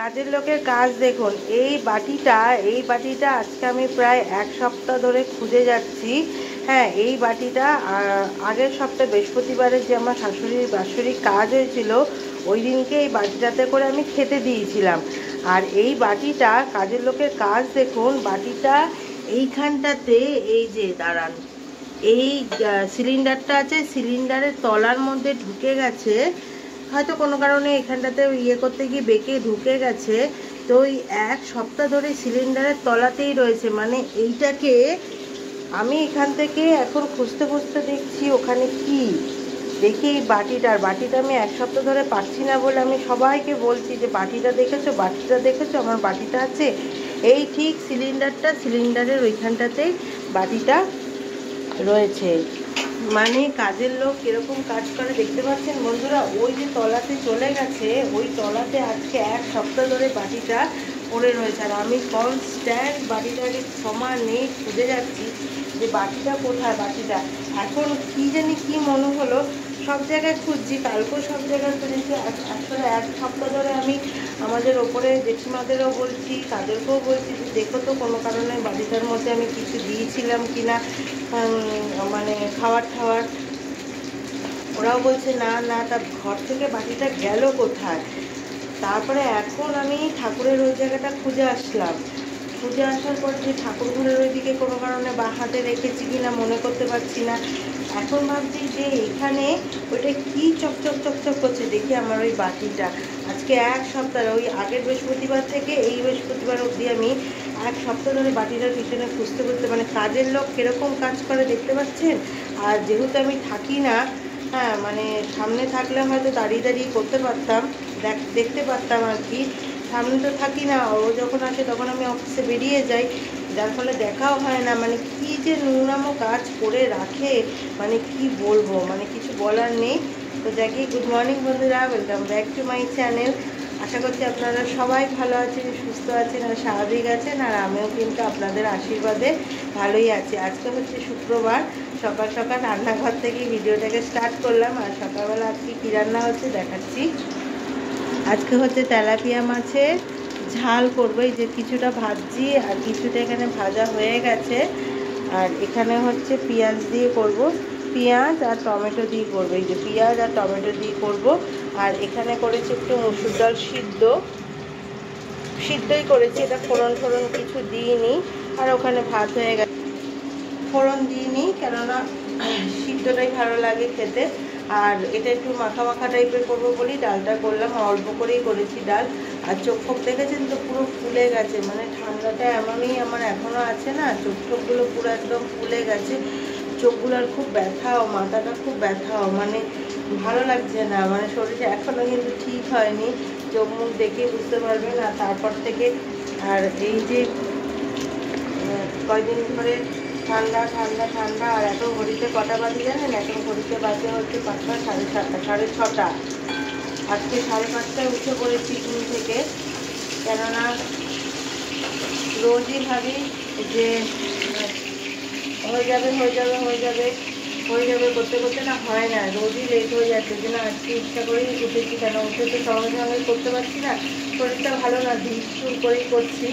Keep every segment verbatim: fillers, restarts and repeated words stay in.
কাজের লোকের কাজ দেখুন। এই বাটিটা এই বাটিটা আজকে আমি প্রায় এক সপ্তাহ ধরে খুঁজে যাচ্ছি। হ্যাঁ, এই বাটিটা আগের সপ্তাহে বৃহস্পতিবারে যে আমার শাশুড়ির বাৎসরিক কাজ হয়েছিল ওই দিনকে এই বাটিটাতে করে আমি খেতে দিয়েছিলাম। আর এই বাটিটা কাজের লোকের কাজ দেখুন। বাটিটা এইখানটাতে এই যে দাঁড়ান, এই সিলিন্ডারটা আছে, সিলিন্ডারের তলার মধ্যে ঢুকে গেছে, হয়তো কোনো কারণে এখানটাতে ইয়ে করতে গিয়ে বেঁকে ঢুকে গেছে। তো ওই এক সপ্তাহ ধরে সিলিন্ডারের তলাতেই রয়েছে। মানে এইটাকে আমি এখান থেকে এখন খুঁজতে খুঁজতে দেখছি ওখানে কি, দেখি এই বাটিটার বাটিটা আমি এক সপ্তাহ ধরে পাচ্ছি না বলে আমি সবাইকে বলছি যে বাটিটা দেখেছো, বাটিটা দেখেছো, আমার বাটিটা আছে। এই ঠিক সিলিন্ডারটা সিলিন্ডারের ওইখানটাতেই বাটিটা রয়েছে। মানে কাজের লোক কীরকম কাজ করে দেখতে পাচ্ছেন বন্ধুরা। ওই যে তলাতে চলে গেছে, ওই তলাতে আজকে এক সপ্তাহ ধরে বাটিটা পড়ে রয়েছে। আর আমি কনস্ট্যান্ট বাটিটাকে সমান নেই খুঁজে যাচ্ছি যে বাটিটা কোথায়। বাটিটা এখন কি জানি কি মনে হলো, সব জায়গায় খুঁজছি, কালকেও সব জায়গায় খুঁজেছি। আসলে এক সপ্তাহ ধরে আমি আমাদের ওপরে জেঠিমাদেরও বলছি, তাদেরকেও বলছি যে দেখো তো কোনো কারণে বাটিটার মধ্যে আমি কিছু দিয়েছিলাম কি না, মানে খাবার খাওয়ার। ওরাও বলছে না না, তার ঘর থেকে বাটিটা গেল কোথায়। তারপরে এখন আমি ঠাকুরের ওই জায়গাটা খুঁজে আসলাম। খুঁজে আসার পর যে ঠাকুর ঘরের ওইদিকে কোনো কারণে বা হাতে রেখেছি কি না মনে করতে পারছি না। এখন ভাবছি যে এখানে ওইটা কি চকচক চকচক করছে, দেখি আমার ওই বাটিটা। আজকে এক সপ্তাহ, ওই আগের বৃহস্পতিবার থেকে এই বৃহস্পতিবার অবধি আমি এক সপ্তাহ ধরে বাটিটার পিছনে খুঁজতে খুঁজতে, মানে কাজের লোক কীরকম কাজ করে দেখতে পাচ্ছেন। আর যেহেতু আমি থাকি না, হ্যাঁ মানে সামনে থাকলে হয়তো দাঁড়িয়ে দাঁড়িয়ে করতে পারতাম, দেখ দেখতে পারতাম আর কি। সামনে তো থাকি না, ও যখন আসে তখন আমি অফিসে বেরিয়ে যাই, যার ফলে দেখাও হয় না। মানে কি যে ন্যূনতম কাজ করে রাখে, মানে কি বলবো, মানে কিছু বলার নেই। তো দেখি, গুড মর্নিং বন্ধুরা, welcome back to my channel. আশা করছি আপনারা সবাই ভালো আছেন, সুস্থ আছেন আর স্বাভাবিক আছেন। আর আমিও কিন্তু আপনাদের আশীর্বাদে ভালোই আছি। আজকে হচ্ছে শুক্রবার, সকাল সকাল রান্নাঘর থেকেই ভিডিওটাকে স্টার্ট করলাম। আর সকালবেলা আজকে কী রান্না হচ্ছে দেখাচ্ছি। আজকে হচ্ছে তেলাপিয়া মাছের ঝাল করবো। এই যে কিছুটা ভাজছি আর কিছুটা এখানে ভাজা হয়ে গেছে। আর এখানে হচ্ছে পেঁয়াজ দিয়ে করব, পেঁয়াজ আর টমেটো দিয়ে করবো। এই যে পেঁয়াজ আর টমেটো দিয়ে করব। আর এখানে করেছি একটু মুসুর ডাল সিদ্ধ, সিদ্ধই করেছি, এটা ফোড়ন ফোড়ন কিছু দিইনি। আর ওখানে ভাত হয়ে গেছে, ফোড়ন দিইনি, কেননা সিদ্ধটাই ভালো লাগে খেতে। আর এটা একটু মাখা মাখা টাইপের করবো বলি ডালটা করলাম, অল্প করেই করেছি ডাল। আর চোখ ফোক দেখেছেন তো পুরো ফুলে গেছে, মানে ঠান্ডাটা এমনই আমার এখনও আছে না, চোখ টোকগুলো পুরো একদম ফুলে গেছে। চোখগুলোর খুব ব্যথাও, মাথাটা খুব ব্যথাও, মানে ভালো লাগছে না, মানে শরীরটা এখনও কিন্তু ঠিক হয়নি। চোখ মুখ দেখে বুঝতে পারবেন। আর তারপর থেকে আর এই যে কয়দিন ধরে ঠান্ডা ঠান্ডা ঠান্ডা। আর এখন ঘড়িতে কটা বাজে জানেন? এখন ঘড়িতে বাজে হচ্ছে পাঁচটা সাড়ে সাতটা সাড়ে ছটা আজকে সাড়ে পাঁচটায় উঠে পড়েছি ঘুম থেকে। কেননা রোজই ভাবি যে হয়ে যাবে হয়ে যাবে হয়ে যাবে হয়ে যাবে করতে করতে না হয় না, রোজই লেট হয়ে যাচ্ছে। যে না আজকে ইচ্ছা করেই উঠেছি, কেন উঠে তো সঙ্গে সঙ্গে করতে পারছি না, শরীরটা ভালো না, ধীর সুর করেই করছি।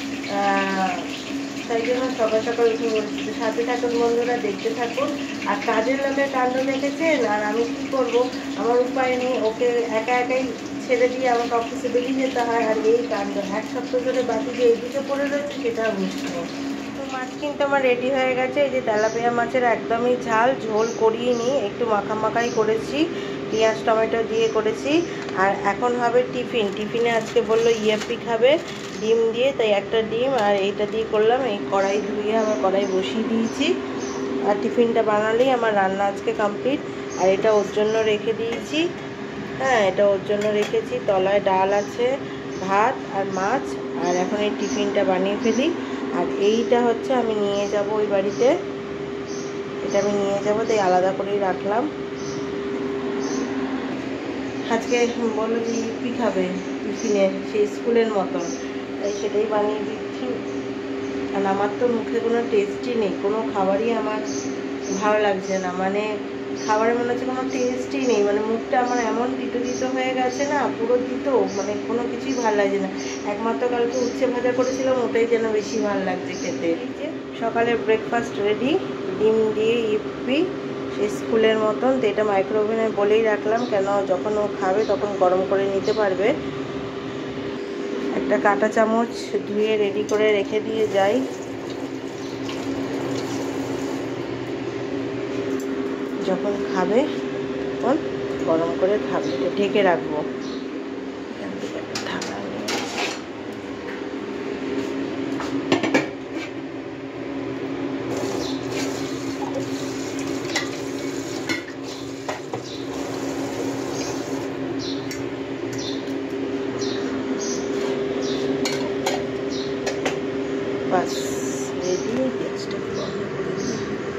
তাই জন্য সকাল সকাল উঠে বলছি। সাথে থাকুন বন্ধুরা, দেখতে থাকুন। আর কাজের লোকের কাণ্ড দেখেছেন। আর আমি কী করবো, আমার উপায় নেই, ওকে একা একাই ছেড়ে দিয়ে আমাকে অফিসে বেরিয়ে যেতে হয়। আর এই কাণ্ড এক সপ্তাহ ধরে বাকি যে এইদিকে পড়ে রয়েছে সেটা বুঝতে নেই। তো মাছ কিন্তু আমার রেডি হয়ে গেছে। এই যে তেলাপিয়া মাছের একদমই ঝাল, ঝোল করিয়ে নিই, একটু মাখা মাখাই করেছি, পেঁয়াজ টমেটো দিয়ে করেছি। আর এখন হবে টিফিন। টিফিনে আজকে বললো ইয়াপ্পি খাবে ডিম দিয়ে, তাই একটা ডিম আর এইটা দিয়ে করলাম। এই কড়াই ধুয়ে আমার কড়াই বসিয়ে দিয়েছি। আর টিফিনটা বানালেই আমার রান্না আজকে কমপ্লিট। আর এটা ওর জন্য রেখে দিয়েছি, হ্যাঁ এটা ওর জন্য রেখেছি। তলায় ডাল আছে, ভাত আর মাছ। আর এখন এই টিফিনটা বানিয়ে ফেলি। আর এইটা হচ্ছে আমি নিয়ে যাব ওই বাড়িতে, এটা আমি নিয়ে যাব, তাই আলাদা করেই রাখলাম। আজকে বললো যে ইপি খাবে টিফিনে, সেই স্কুলের মতন, তাই সেটাই বানিয়ে দিচ্ছি। আর আমার তো মুখে কোনো টেস্টই নেই, কোনো খাবারই আমার ভালো লাগছে না, মানে খাবারে মনে হচ্ছে কোনো টেস্টই নেই, মানে মুখটা আমার এমন তিতো তিতো হয়ে গেছে না, পুরো তিতো, মানে কোনো কিছুই ভালো লাগছে না। একমাত্র কালকে উচ্ছে ভাজা করেছিলাম, ওটাই যেন বেশি ভালো লাগছে খেতে। সকালের ব্রেকফাস্ট রেডি, ডিম দিয়ে ইপি, সেই স্কুলের মতন। তো এটা মাইক্রোওভেনে বলেই রাখলাম, কেন যখন ও খাবে তখন গরম করে নিতে পারবে। একটা কাঁটা চামচ ধুয়ে রেডি করে রেখে দিয়ে যাই, যখন খাবে তখন গরম করে খাবে। এটা ঢেকে রাখবো। বাস রেডি, গ্যাসটা বন্ধ করে দিই।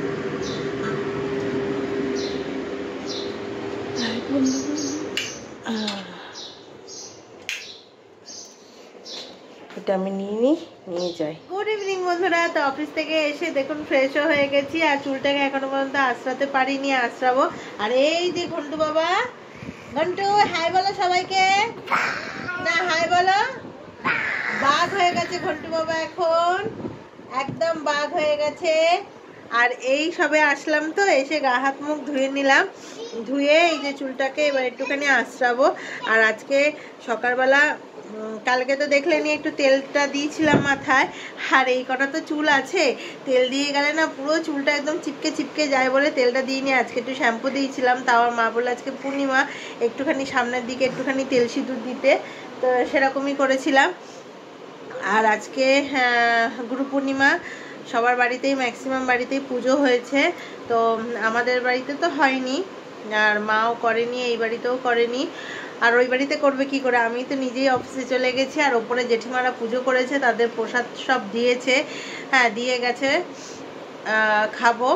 এটা আমি নিয়ে নিই, নিয়ে যাই। গুড ইভিনিং বন্ধুরা। তো অফিস থেকে এসে দেখুন ফ্রেশও হয়ে গেছি, আর চুলটাকে এখনো পর্যন্ত আঁচড়াতে পারিনি, আঁচড়াবো। আর এই যে ঘন্টু বাবা, ঘন্টু হাই বলো সবাইকে, না হাই বলো। বাঘ হয়ে গেছে ঘন্টু বাবা, এখন একদম বাঘ হয়ে গেছে। আর এই সবে আসলাম, তো এসে গা হাত মুখ ধুয়ে নিলাম, ধুয়ে এই যে চুলটাকে এবার একটুখানি আঁচড়াবো। আর আজকে সকালবেলা, কালকে তো দেখলেনি একটু তেলটা দিয়েছিলাম মাথায়, আর এই কটা তো চুল আছে, তেল দিয়ে গেলে না পুরো চুলটা একদম চিপকে চিপকে যায় বলে তেলটা দিইনি। আজকে একটু শ্যাম্পু দিয়েছিলাম, তাও মা বলে আজকে পূর্ণিমা, একটুখানি সামনের দিকে একটুখানি তেল সিঁদুর দিতে, তো সেরকমই করেছিলাম। আর আজকে গুরু পূর্ণিমা, সবার বাড়িতেই ম্যাক্সিমাম বাড়িতেই পুজো হয়েছে, তো আমাদের বাড়িতে তো হয়নি, আর মাও করেনি, এই বাড়িতেও করেনি। আর ওই বাড়িতে করবে কি করে, আমি তো নিজেই অফিসে চলে গেছি। আর ওপরে জেঠিমারা পুজো করেছে, তাদের প্রসাদ সব দিয়েছে, হ্যাঁ দিয়ে গেছে, খাবো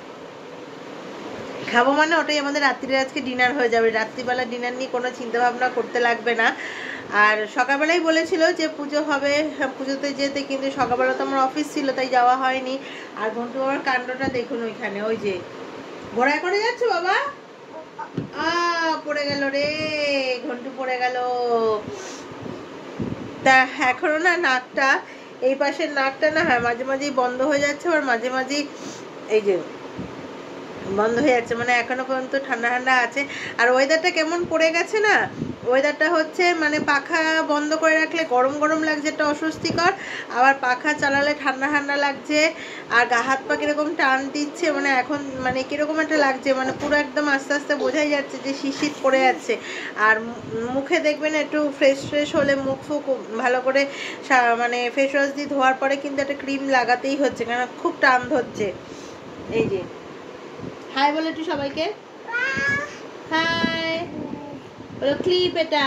খাবো মানে ওটাই আমাদের রাত্রিরে আজকে ডিনার হয়ে যাবে। রাত্রিবেলা ডিনার নিয়ে কোনো চিন্তা ভাবনা করতে লাগবে না। আর সকালবেলাই বলেছিল যে পুজো হবে, পুজোতে যেতে, কিন্তু সকালবেলা তো আমার অফিস ছিল, তাই যাওয়া হয়নি। আর ঘন্টু বাবার কাণ্ডটা দেখুন, ওইখানে ওই যে ঘোড়ায় করে যাচ্ছে বাবা, আ পড়ে গেল রে, ঘন্টু পড়ে গেল। তা এখনো না নাকটা, এই পাশের নাকটা না, হ্যাঁ মাঝে মাঝেই বন্ধ হয়ে যাচ্ছে, আর মাঝে মাঝেই এই যে বন্ধ হয়ে যাচ্ছে, মানে এখনো পর্যন্ত ঠান্ডা ঠান্ডা আছে। আর ওয়েদারটা কেমন পড়ে গেছে না, ওয়েদারটা হচ্ছে মানে পাখা বন্ধ করে রাখলে গরম গরম লাগছে, একটা অস্বস্তিকর, আবার পাখা চালালে ঠান্ডা ঠান্ডা লাগছে, আর গা হাত পা কিরকম টান দিচ্ছে, মানে এখন মানে কিরকম একটা লাগছে, মানে পুরো একদম আস্তে আস্তে বোঝাই যাচ্ছে যে শীত পড়ে যাচ্ছে। আর মুখে দেখবেন একটু ফ্রেশ ফ্রেশ হলে, মুখ ফুক ভালো করে মানে ফেস ওয়াশ দিয়ে ধোয়ার পরে কিন্তু একটা ক্রিম লাগাতেই হচ্ছে, কারণ খুব টান ধরছে। এই যে হাই বলে একটু সবাইকে, হাই বলো, ক্লিপ এটা।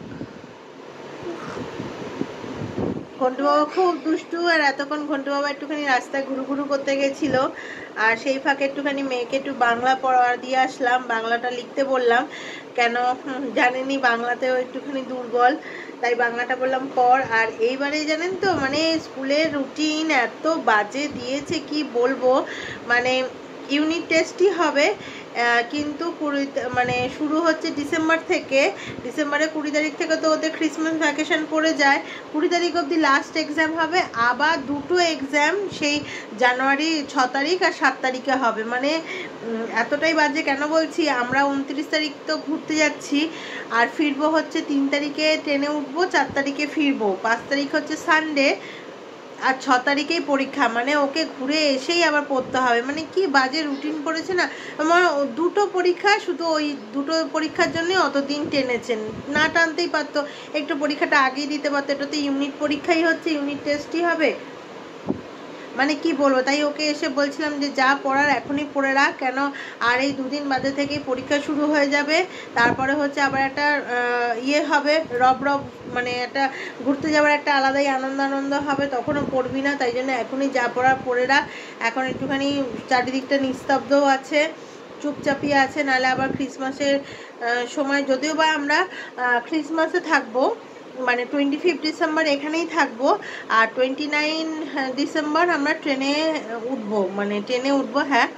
ঘন্টু বাবা খুব দুষ্টু, আর এতক্ষণ ঘন্টু বাবা একটুখানি রাস্তায় ঘুরু ঘুরু করতে গেছিল, আর সেই ফাঁকে একটুখানি মেয়েকে একটু বাংলা পড়া দিয়ে আসলাম, বাংলাটা লিখতে বললাম, কেন জানেনি বাংলাতেও একটুখানি দুর্বল, তাই বাংলাটা বললাম পড়। আর এইবারে জানেন তো মানে স্কুলের রুটিন এত বাজে দিয়েছে, কি বলবো, মানে ইউনিট টেস্টই হবে, কিন্তু কুড়ি মানে শুরু হচ্ছে ডিসেম্বর থেকে, ডিসেম্বরের কুড়ি তারিখ থেকে তো ওদের ক্রিসমাস ভ্যাকেশন পড়ে যায়, কুড়ি তারিখ অবধি লাস্ট এক্সাম হবে, আবার দুটো এক্সাম সেই জানুয়ারি ছ তারিখ আর সাত তারিখে হবে। মানে এতটাই বাজে, কেন বলছি, আমরা উনত্রিশ তারিখ তো ঘুরতে যাচ্ছি, আর ফিরবো হচ্ছে তিন তারিখে ট্রেনে উঠবো, চার তারিখে ফিরবো, পাঁচ তারিখ হচ্ছে সানডে, আর ছ তারিখেই পরীক্ষা, মানে ওকে ঘুরে এসেই আবার পড়তে হবে, মানে কি বাজে রুটিন পড়েছে না। আমার দুটো পরীক্ষা, শুধু ওই দুটো পরীক্ষার জন্য অতদিন টেনেছেন, না টানতেই পারতো, একটু পরীক্ষাটা আগেই দিতে পারতো, এটা তো ইউনিট পরীক্ষাই হচ্ছে, ইউনিট টেস্টই হবে, মানে কি বলবো। তাই ওকে এসে বলছিলাম যে যা পড়ার এখনই পড়ে রাখ, কেন আর এই দুদিন বাদে থেকেই পরীক্ষা শুরু হয়ে যাবে, তারপরে হচ্ছে আবার একটা ইয়ে হবে, রব রব মানে একটা ঘুরতে যাওয়ার একটা আলাদাই আনন্দ আনন্দ হবে, তখনও পড়বি না, তাই জন্য এখনই যা পড়ার পড়ে রাখ। এখন একটুখানি চারিদিকটা নিস্তব্ধও আছে, চুপচাপই আছে, নাহলে আবার ক্রিসমাসের সময়, যদিও বা আমরা ক্রিসমাসে থাকবো, মানে টোয়েন্টি ফিফথ ডিসেম্বর এখানেই থাকবো, আর টোয়েন্টি নাইন ডিসেম্বর আমরা ট্রেনে উঠবো, মানে ট্রেনে উঠবো, হ্যাঁ।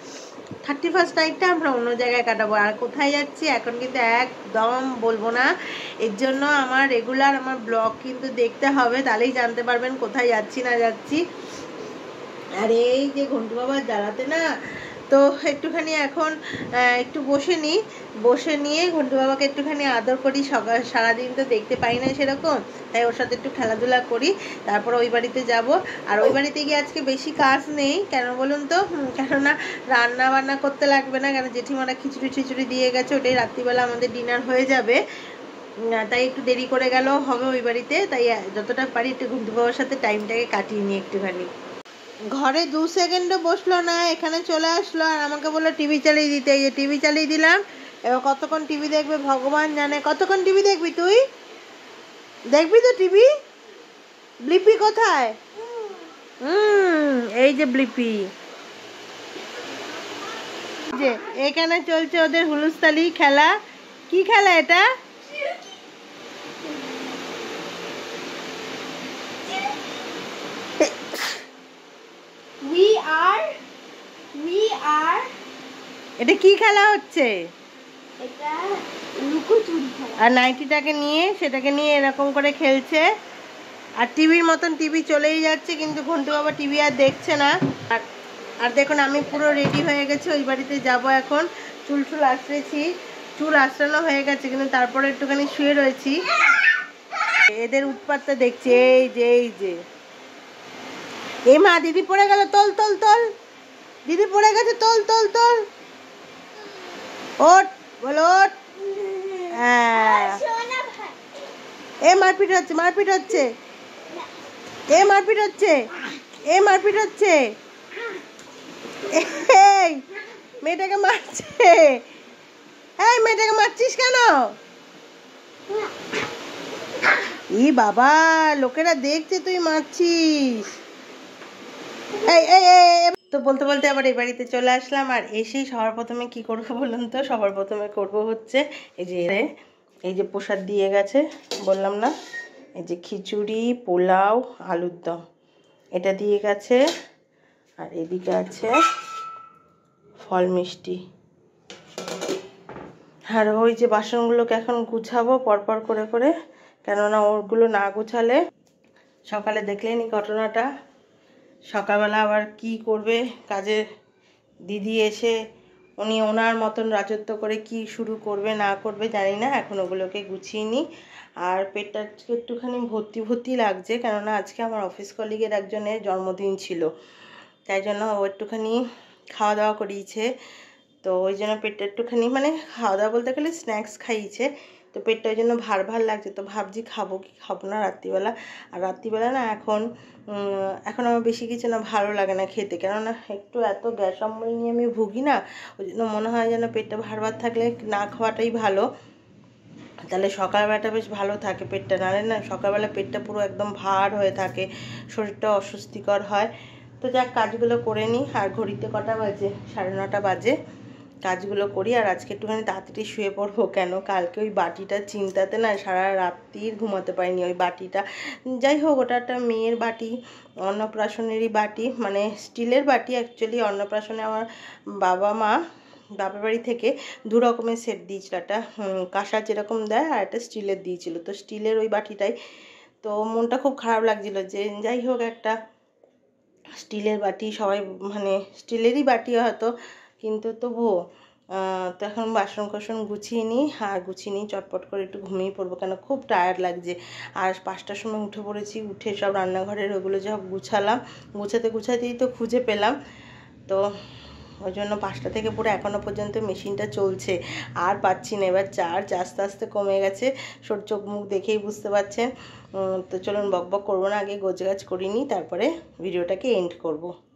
থার্টি ফার্স্ট নাইটটা আমরা অন্য জায়গায় কাটাবো। আর কোথায় যাচ্ছি এখন কিন্তু একদম বলবো না, এর জন্য আমার রেগুলার আমার ব্লগ কিন্তু দেখতে হবে, তাহলেই জানতে পারবেন কোথায় যাচ্ছি না যাচ্ছি। আর এই যে ঘন্টু বাবার জ্বালাতে না, তো একটুখানি এখন একটু বসে নিই, বসে নিয়ে ঘন্টু বাবাকে একটুখানি আদর করি। সকাল সারাদিন তো দেখতে পাই না সেরকম, তাই ওর সাথে একটু খেলাধুলা করি, তারপর ওই বাড়িতে যাব। আর ওই বাড়িতে গিয়ে আজকে বেশি কাজ নেই, কেন বলুন তো, কেননা রান্না বান্না করতে লাগবে না, কেন জেঠিমারা খিচুড়ি খিচুড়ি দিয়ে গেছে, ওটাই রাত্রিবেলা আমাদের ডিনার হয়ে যাবে। তাই একটু দেরি করে গেলেও হবে ওই বাড়িতে, তাই যতটা পারি একটু ঘন্টু বাবার সাথে টাইমটাকে কাটিয়ে নিই একটুখানি। ঘরে দু সেকেন্ডও বসলো না, এখানে চলে আসলো আর আমাকে বললো টিভি চালিয়ে দিতে। এই যে টিভি চালিয়ে দিলাম, এবার কতক্ষণ টিভি দেখবে ভগবান জানে। কতক্ষণ টিভি দেখবি তুই? দেখবি তো টিভি? ব্লিপি কোথায়? হুম, এই যে ব্লিপি, যে এখানে চলছে ওদের হুলুস্তালি খেলা। কি খেলা এটা? We are we are এটা কি খেলা হচ্ছে? এটা লুকোচুরি খেলা। আর নাইটিটাকে নিয়ে সেটাকে নিয়ে এরকম করে খেলছে। আর টিভির মতন টিভি চলেই যাচ্ছে, কিন্তু ঘন্টু বাবা টিভি আর দেখছে না। আর আর দেখুন আমি পুরো রেডি হয়ে গেছি, ওই বাড়িতে যাব এখন। চুল চুল আঁচড়েছি, চুল আঁচড়ানো হয়ে গেছে, কিন্তু তারপরে একটুখানি শুয়ে রয়েছি। এদের উৎপাতটা দেখছি, এই যে এই যে এই মা, দিদি পড়ে গেল, তোল তোল তোল, দিদি পড়ে গেছে, তোল তোল তোল, ওঠ বলো ওঠ। হ্যাঁ, এ মারপিট হচ্ছে, মারপিট হচ্ছে, এ মারপিট হচ্ছে, এ মারপিট হচ্ছে, এই মেয়েটাকে মারছে, এই মেয়েটাকে মারছিস কেন? ই বাবা, লোকেরা দেখছে তুই মারছিস। এই এই তো বলতে বলতে আবার এই বাড়িতে চলে আসলাম। আর এসেই সবার প্রথমে কি করবো বলুন তো? সবার প্রথমে করব হচ্ছে এই যে এই যে প্রসাদ দিয়ে গেছে, বললাম না, এই যে খিচুড়ি, পোলাও, আলুর দম, এটা দিয়ে গেছে। আর এদিকে আছে ফল মিষ্টি। আর ওই যে বাসনগুলোকে এখন গুছাবো পরপর করে করে, কেননা ওরগুলো না গুছালে সকালে দেখলেনি ঘটনাটা। সকালবেলা আবার কি করবে, কাজে দিদি এসে উনি ওনার মতন রাজত্ব করে কি শুরু করবে না করবে জানি না, এখন ওগুলোকে গুছিয়ে নিই। আর পেটটা আজকে একটুখানি ভর্তি ভর্তি লাগছে, কেননা আজকে আমার অফিস কলিগের একজনের জন্মদিন ছিল, তাই জন্য ও একটুখানি খাওয়া দাওয়া করিয়েছে, তো ওই জন্য পেটটা একটুখানি, মানে খাওয়া দাওয়া বলতে গেলে স্ন্যাক্স খাইয়েছে, তো পেটটা ওই জন্য ভার ভার লাগছে। তো ভাবছি খাবো কি খাবো না রাত্রিবেলা। আর রাত্রিবেলা না এখন এখন আমার বেশি কিছু না ভালো লাগে না খেতে, কেননা একটু এত গ্যাস অম্বল নিয়ে আমি ভুগি না, ওই জন্য মনে হয় যেন পেটটা ভার ভার থাকলে না খাওয়াটাই ভালো, তাহলে সকালবেলাটা বেশ ভালো থাকে পেটটা। নাহলে না সকালবেলা পেটটা পুরো একদম ভার হয়ে থাকে, শরীরটা অস্বস্তিকর হয়। তো যাক, কাজগুলো করে নিই। আর ঘড়িতে কটা বাজে? সাড়ে নটা বাজে। কাজগুলো করি আর আজকে একটুখানি তাড়াতাড়ি শুয়ে পড়বো, কেন কালকে ওই বাটিটা চিন্তাতে না সারা রাত্রির ঘুমাতে পারিনি। ওই বাটিটা, যাই হোক, ওটা একটা মেয়ের বাটি, অন্নপ্রাশনেরই বাটি, মানে স্টিলের বাটি অ্যাকচুয়ালি। অন্নপ্রাশনে আমার বাবা মা বাপের বাড়ি থেকে দু রকমের সেট দিয়েছিল, একটা কাঁসা যেরকম দেয় আর একটা স্টিলের দিয়েছিল, তো স্টিলের ওই বাটিটাই। তো মনটা খুব খারাপ লাগছিলো যে যাই হোক একটা স্টিলের বাটি, সবাই মানে স্টিলেরই বাটি হয়তো, কিন্তু তবুও। তো এখন বাসন কোসন গুছিয়ে নিই, আর গুছিয়ে নিই চটপট করে একটু ঘুমিয়ে পড়বো, কেন খুব টায়ার্ড লাগছে। আর পাঁচটার সময় উঠে পড়েছি, উঠে সব রান্নাঘরের ওগুলো সব গুছালাম, গুছাতে গুছাতেই তো খুঁজে পেলাম। তো ওই জন্য পাঁচটা থেকে পুরো এখনও পর্যন্ত মেশিনটা চলছে, আর পাচ্ছি না। এবার চার্জ আস্তে আস্তে কমে গেছে, সর চোখ মুখ দেখেই বুঝতে পারছেন। তো চলুন বক বক করবো না, আগে গোছগাছ করিনি, তারপরে ভিডিওটাকে এন্ড করব।